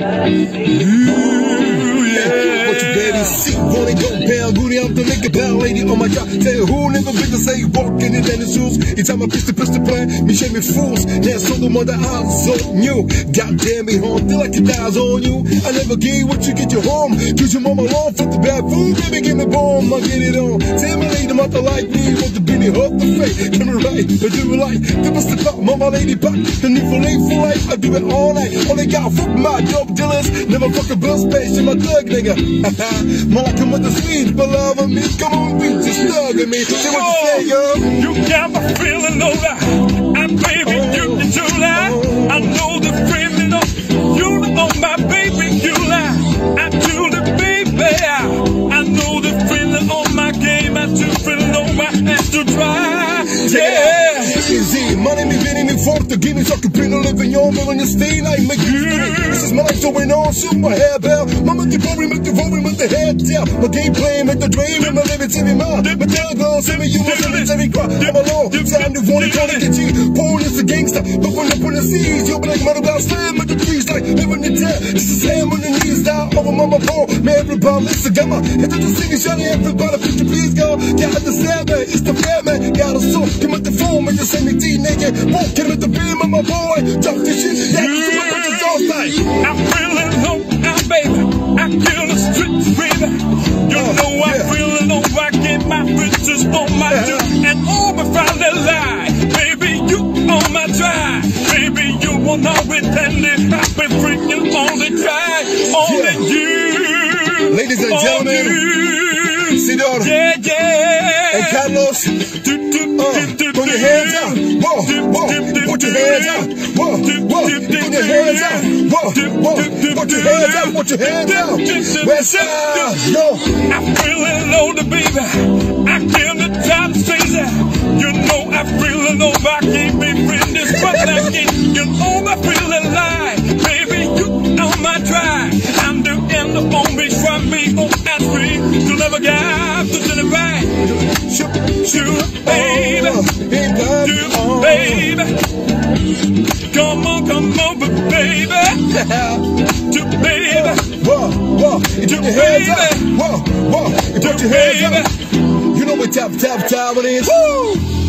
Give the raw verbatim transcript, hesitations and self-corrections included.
yeah. What you baby see? Wanna go pound booty? I'm the nigga pound lady. Oh my God, tell you who nigga big to say walking in the shoes. Each time I piss the pistol plan, me shame me fools. Yeah, so the mother eyes on you. Goddamn me home, feel like it dies on you. I never gave what you get you home. Cause your mama long for the bad food, baby, give me bomb, I get it on. Tell me lady, mother like me, want the Benny hook the fake. Come me right, I do it like the best of pop, mama lady pop. The need for life for life, I do it all night. Only got fuck my dope dealers, never fuck a bus space in my thug nigga. More like I'm with the sweet, but love of me, come on, be just thug at me. Say what you say, yo. You got me feeling alright, and baby, you can do that. I know the feeling of you know my baby, you lie. I do the baby, I know the feeling on my game. I do feeling on my hands to try, yeah. Easy, money me viene mi forte, give me talking pin living your million your stain, I make you this is my life going on, super hair bell. Mama the worry, make the worry, with the head down. My game plan, make the dream, and my living to me mine. My down girl, send me you, my living to me cry. I'm alone, time to want it, trying to get you. Porn is a gangster, but when up on the seas, you'll be like mother about slam with the trees, like living the dead. This is slam on the knees down, over mama ball. Man, everybody listen, got my head to the singing, shouting, everybody, put your please go. Got the slam, man, it's the fair man. Got a soul, come at the phone, and just send me D naked. Won't get at the beam of my boy, talk this shit, yeah, this is my bitches all night. I'm feeling low now, baby. I kill the streets, baby. You uh, know I'm yeah. feeling low. I get my bitches on my yeah. dude and over from the line. Baby, you on my drive. Baby, you will know it and it. I've been freaking on the drive. Only Yeah. you. Ladies and gentlemen, Sidor yeah, yeah. and Carlos, uh, put your hands out, whoa, whoa, put your hands out, whoa, whoa, put your hands out, whoa, whoa, put your hands out, put your hands out, West Side, yo. I'm feeling low, the baby. I can't try to say that. You know I'm feeling low. I can't be friend this, but I can't. You know I'm feeling live, baby. You on my drive. I'm the end of on me, from me on that free. You never got to the right. Shoot, baby, you, baby. Come on, come on, baby. You, baby. Whoa, whoa, you put your hands out, whoa, whoa, you put your hands out. You know what type of time it is. Woo!